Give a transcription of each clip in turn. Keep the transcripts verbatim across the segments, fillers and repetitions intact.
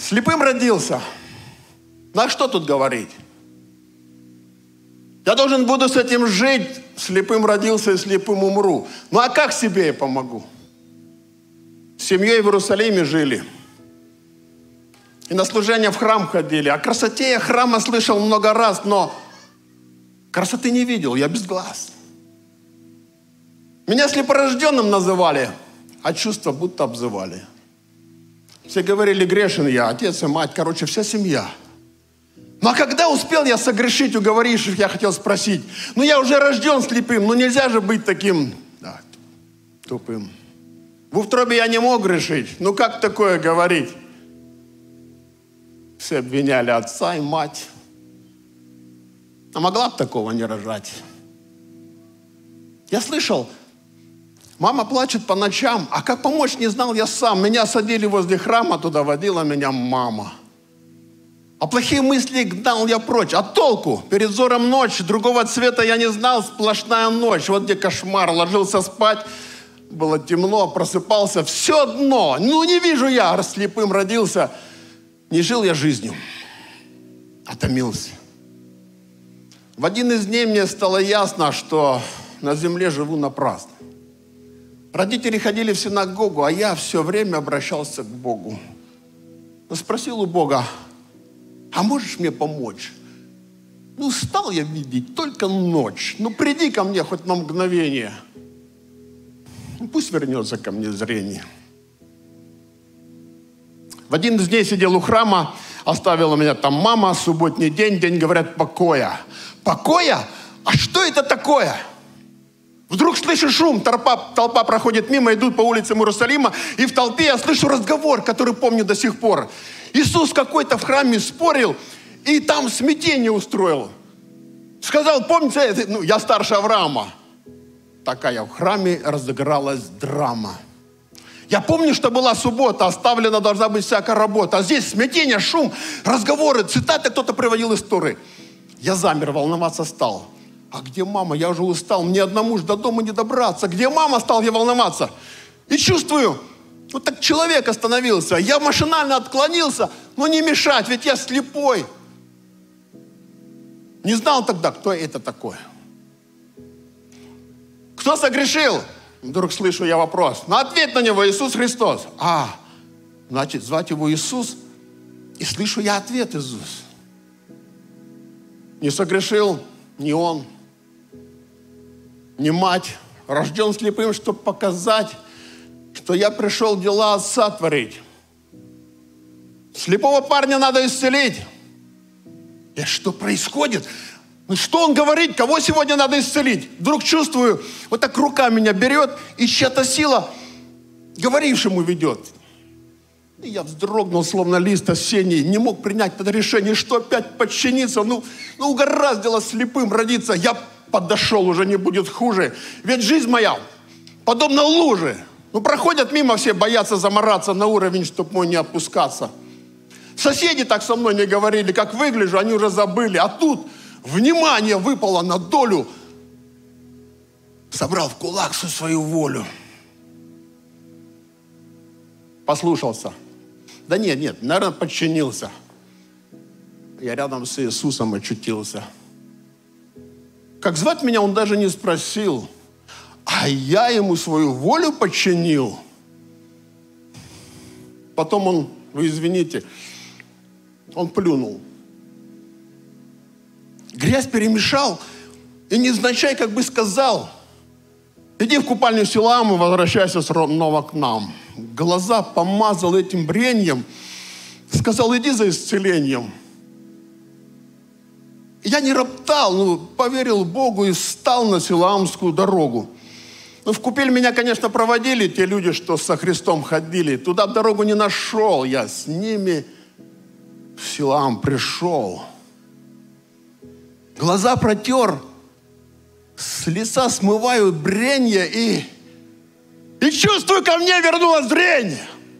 Слепым родился. На что тут говорить? Я должен буду с этим жить. Слепым родился и слепым умру. Ну а как себе я помогу? С семьей в Иерусалиме жили. И на служение в храм ходили. О красоте я храма слышал много раз, но красоты не видел, я без глаз. Меня слепорожденным называли, а чувства будто обзывали. Все говорили, грешен я, отец и мать, короче, вся семья. Ну а когда успел я согрешить, уговоривших, я хотел спросить. Ну я уже рожден слепым, ну нельзя же быть таким, да, тупым. В утробе я не мог грешить, ну как такое говорить? Все обвиняли отца и мать. А могла бы такого не рожать. Я слышал, мама плачет по ночам, а как помочь не знал я сам. Меня садили возле храма, туда водила меня мама. А плохие мысли гнал я прочь. А толку? Перед взором ночь, другого цвета я не знал, сплошная ночь. Вот где кошмар, ложился спать, было темно, просыпался, все одно. Ну не вижу я, слепым родился. Не жил я жизнью, а томился. В один из дней мне стало ясно, что на земле живу напрасно. Родители ходили в синагогу, а я все время обращался к Богу. Спросил у Бога, а можешь мне помочь? Ну, стал я видеть только ночь. Ну, приди ко мне хоть на мгновение. Ну, пусть вернется ко мне зрение. В один из дней сидел у храма, оставила меня там мама, субботний день, день, говорят, покоя. Покоя? А что это такое? Вдруг слышу шум, толпа, толпа проходит мимо, идут по улицам Иерусалима, и в толпе я слышу разговор, который помню до сих пор. Иисус какой-то в храме спорил, и там смятение устроил. Сказал, помните, ну, я старше Авраама. Такая в храме разыгралась драма. Я помню, что была суббота, оставлена должна быть всякая работа. А здесь смятение, шум, разговоры, цитаты кто-то приводил из Торы. Я замер, волноваться стал. А где мама? Я уже устал, мне одному ж до дома не добраться. Где мама? Стал я волноваться. И чувствую, вот так человек остановился. Я машинально отклонился, но не мешать, ведь я слепой. Не знал тогда, кто это такое. Кто согрешил? Вдруг слышу я вопрос. Ну, ответь на него, Иисус Христос. А, значит, звать его Иисус. И слышу я ответ, Иисус. Не согрешил ни он, ни мать. Рожден слепым, чтобы показать, что я пришел дела Отца творить. Слепого парня надо исцелить. И что происходит? Ну что он говорит? Кого сегодня надо исцелить? Вдруг чувствую, вот так рука меня берет, и чья-то сила говорившему ведет. И я вздрогнул, словно лист осенний, не мог принять это решение, что опять подчиниться. Ну, ну угораздило слепым родиться. Я подошел, уже не будет хуже. Ведь жизнь моя подобна луже. Ну проходят мимо все, боятся замораться на уровень, чтоб мой не опускаться. Соседи так со мной не говорили, как выгляжу, они уже забыли. А тут внимание выпало на долю. Собрал в кулак всю свою волю. Послушался. Да нет, нет, наверное, подчинился. Я рядом с Иисусом очутился. Как звать меня, он даже не спросил. А я ему свою волю подчинил. Потом он, вы извините, он плюнул. Грязь перемешал и невзначай как бы сказал: иди в купальню Силаам и возвращайся снова к нам. Глаза помазал этим бреньем, сказал: иди за исцелением. Я не роптал, ну, поверил Богу и встал на Силаамскую дорогу. Ну, в купель меня, конечно, проводили те люди, что со Христом ходили. Туда дорогу не нашел, я с ними в Силаам пришел. Глаза протер, с лица смываю бренье и, и чувствую, ко мне вернулось зрение.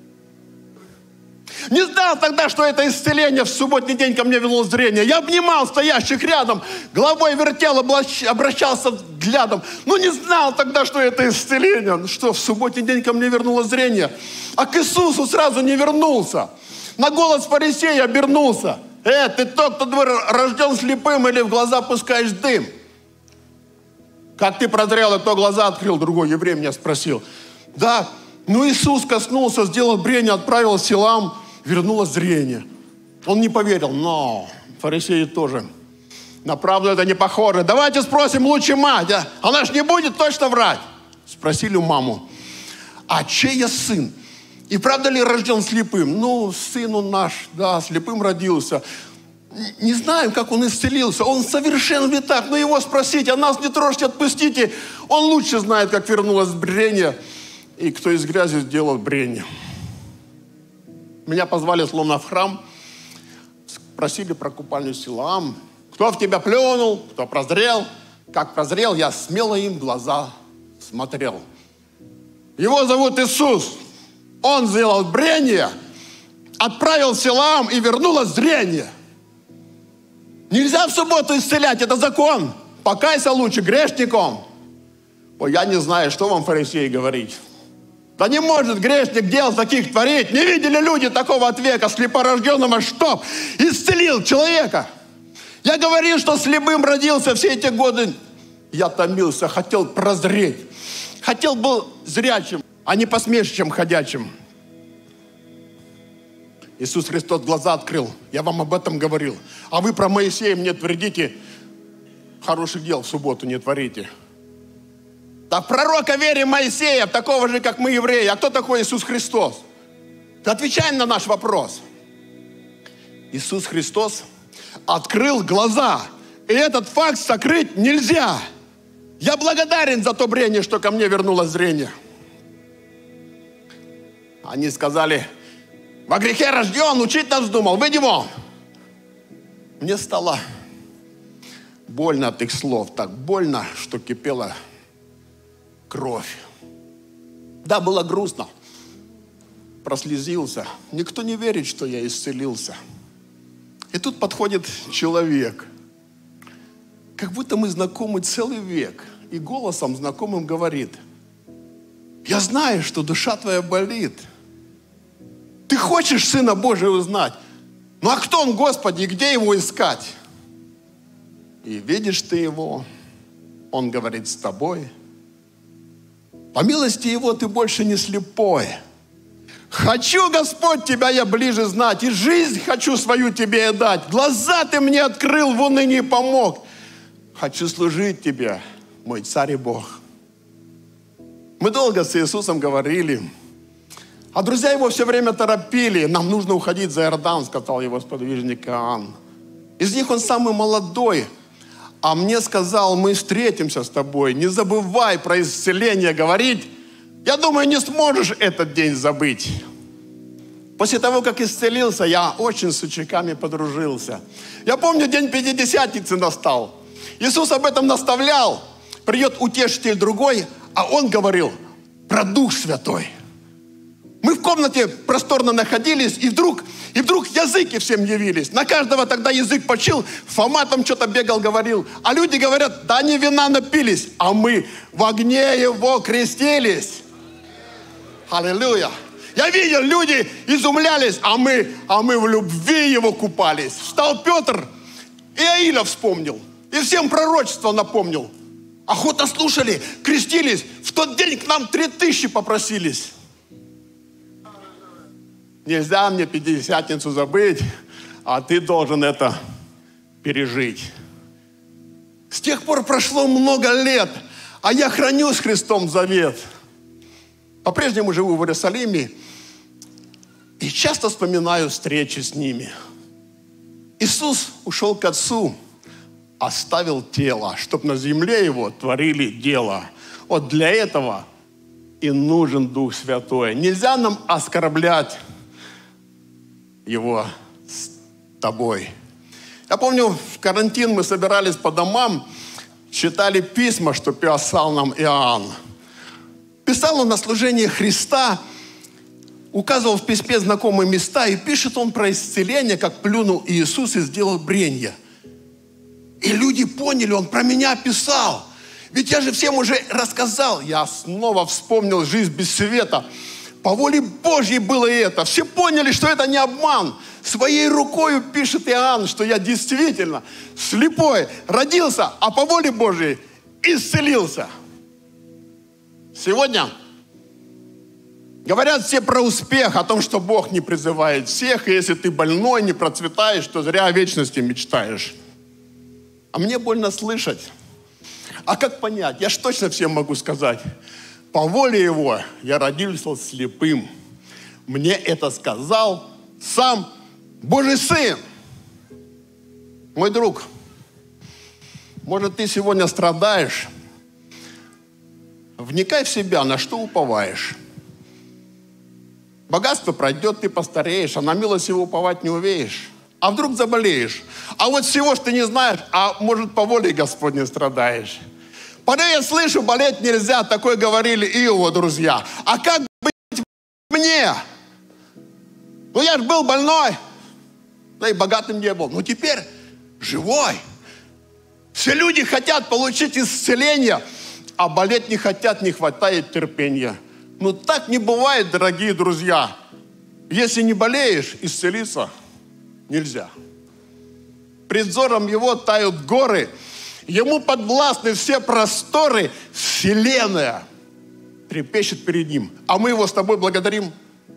Не знал тогда, что это исцеление. В субботний день ко мне вернулось зрение. Я обнимал стоящих рядом, головой вертел, обращался взглядом. Но не знал тогда, что это исцеление. Что в субботний день ко мне вернулось зрение. А к Иисусу сразу не вернулся. На голос фарисея обернулся. Э, ты тот, кто рожден слепым или в глаза пускаешь дым? Как ты прозрел, и то глаза открыл, другой еврей меня спросил. Да, ну Иисус коснулся, сделал брение, отправил селам, вернуло зрение. Он не поверил, но фарисеи тоже. На правду это не похоже. Давайте спросим лучше мать, а? Она ж не будет точно врать. Спросили маму, а чей я сын? И правда ли рожден слепым? Ну, сын он наш, да, слепым родился. Не знаем, как он исцелился. Он совершен ли так? Но его спросите, а нас не трожьте, отпустите. Он лучше знает, как вернулось брение. И кто из грязи сделал брение. Меня позвали словно в храм. Просили про купальню Силаам. Кто в тебя плюнул, кто прозрел. Как прозрел, я смело им в глаза смотрел. Его зовут Иисус. Он сделал брение, отправил Силаам и вернуло зрение. Нельзя в субботу исцелять, это закон. Покайся лучше грешником. Ой, я не знаю, что вам, фарисеи, говорить. Да не может грешник дел таких творить. Не видели люди такого от века слепорожденного, чтоб исцелил человека. Я говорил, что слепым родился все эти годы. Я томился, хотел прозреть. Хотел был зрячим, а не посмешищем ходячим. Иисус Христос глаза открыл. Я вам об этом говорил. А вы про Моисея мне твердите, хороших дел в субботу не творите. Да пророка верим Моисея, такого же, как мы, евреи. А кто такой Иисус Христос? Ты отвечай на наш вопрос. Иисус Христос открыл глаза. И этот факт сокрыть нельзя. Я благодарен за то брение, что ко мне вернуло зрение. Они сказали, во грехе рожден, учить нас вздумал, выйди вон. Мне стало больно от их слов, так больно, что кипела кровь. Да, было грустно. Прослезился. Никто не верит, что я исцелился. И тут подходит человек. Как будто мы знакомы целый век. И голосом знакомым говорит, я знаю, что душа твоя болит. Ты хочешь Сына Божия узнать? Ну а кто Он, Господи, и где Его искать? И видишь ты Его, Он говорит с тобой. По милости Его ты больше не слепой. Хочу, Господь, Тебя я ближе знать, и жизнь хочу свою Тебе дать. Глаза Ты мне открыл, в унынии помог. Хочу служить Тебе, мой Царь и Бог. Мы долго с Иисусом говорили, а друзья Его все время торопили. Нам нужно уходить за Иордан, сказал Его сподвижник Иоанн. Из них он самый молодой. А мне сказал, мы встретимся с тобой. Не забывай про исцеление говорить. Я думаю, не сможешь этот день забыть. После того, как исцелился, я очень с учениками подружился. Я помню, день Пятидесятницы настал. Иисус об этом наставлял. Придет утешитель другой, а Он говорил про Дух Святой. Мы в комнате просторно находились, и вдруг, и вдруг языки всем явились. На каждого тогда язык почил, Фома там что-то бегал, говорил. А люди говорят, да они вина напились, а мы в огне Его крестились. Аллилуйя. Я видел, люди изумлялись, а мы, а мы в любви Его купались. Встал Петр, и Иаиля вспомнил, и всем пророчество напомнил. Охотно слушали, крестились. В тот день к нам три тысячи попросились. Нельзя мне Пятидесятницу забыть, а ты должен это пережить. С тех пор прошло много лет, а я храню с Христом завет. По-прежнему живу в Иерусалиме и часто вспоминаю встречи с ними. Иисус ушел к Отцу, оставил тело, чтобы на земле Его творили дело. Вот для этого и нужен Дух Святой. Нельзя нам оскорблять Его с тобой. Я помню, в карантин мы собирались по домам, читали письма, что писал нам Иоанн. Писал он на служение Христа, указывал в письме знакомые места, и пишет он про исцеление, как плюнул Иисус и сделал бренье. И люди поняли, он про меня писал. Ведь я же всем уже рассказал. Я снова вспомнил жизнь без света. По воле Божьей было это. Все поняли, что это не обман. Своей рукой пишет Иоанн, что я действительно слепой родился, а по воле Божьей исцелился. Сегодня говорят все про успех, о том, что Бог не призывает всех, и если ты больной, не процветаешь, то зря о вечности мечтаешь. А мне больно слышать. А как понять? Я ж точно всем могу сказать. По воле Его я родился слепым. Мне это сказал сам Божий Сын. Мой друг, может, ты сегодня страдаешь? Вникай в себя, на что уповаешь. Богатство пройдет, ты постареешь, а на милость Его уповать не умеешь. А вдруг заболеешь? А вот всего, что ты не знаешь, а может, по воле Господней страдаешь. Порой я слышу, болеть нельзя, такое говорили и его друзья. А как быть мне? Ну я же был больной, да и богатым не был. Но теперь живой. Все люди хотят получить исцеление, а болеть не хотят, не хватает терпения. Ну так не бывает, дорогие друзья. Если не болеешь, исцелиться нельзя. Пред взором Его тают горы, Ему подвластны все просторы, вселенная трепещет перед Ним. А мы Его с тобой благодарим.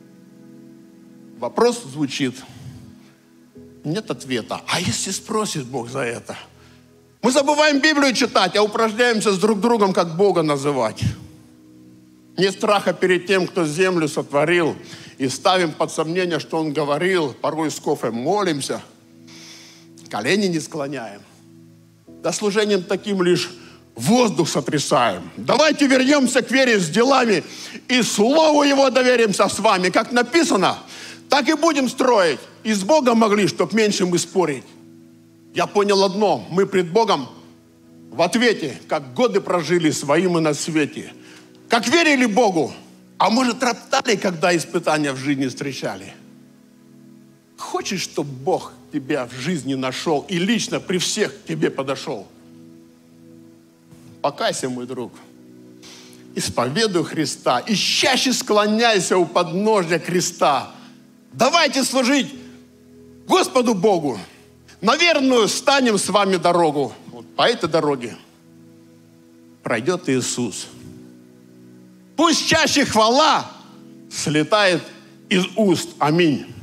Вопрос звучит. Нет ответа. А если спросит Бог за это? Мы забываем Библию читать, а упражняемся с друг другом, как Бога называть. Нет страха перед тем, кто землю сотворил, и ставим под сомнение, что Он говорил. Порой с кофе молимся, колени не склоняем. Да служением таким лишь воздух сотрясаем. Давайте вернемся к вере с делами и Слову Его доверимся с вами. Как написано, так и будем строить. И с Богом могли, чтоб меньше мы спорить. Я понял одно. Мы пред Богом в ответе, как годы прожили своим и на свете. Как верили Богу, а может роптали, когда испытания в жизни встречали. Хочешь, чтобы Бог тебя в жизни нашел и лично при всех к тебе подошел? Покайся, мой друг. Исповедуй Христа и чаще склоняйся у подножия креста. Давайте служить Господу Богу. На верную станем с вами дорогу. Вот по этой дороге пройдет Иисус. Пусть чаще хвала слетает из уст. Аминь.